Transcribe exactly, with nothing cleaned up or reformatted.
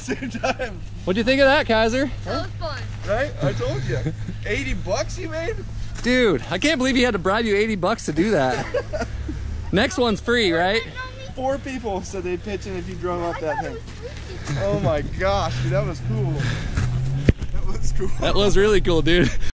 same time. What'd you think of that, Kaiser? That was fun. Right? I told you. eighty bucks you made? Dude, I can't believe he had to bribe you eighty bucks to do that. Next one's free, right? Four people said they'd pitch in if you drove up that thing. Oh my gosh, dude, that was cool. That was cool. That was really cool, dude.